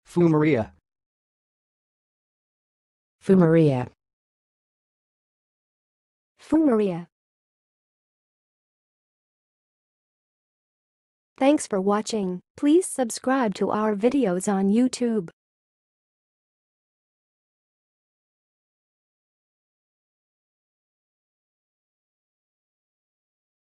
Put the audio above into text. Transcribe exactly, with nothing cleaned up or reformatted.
foo-MAIR-ee-uh. foo-MAR-ee-uh. foo-MAR-ee-uh. Thanks for watching. Please subscribe to our videos on YouTube.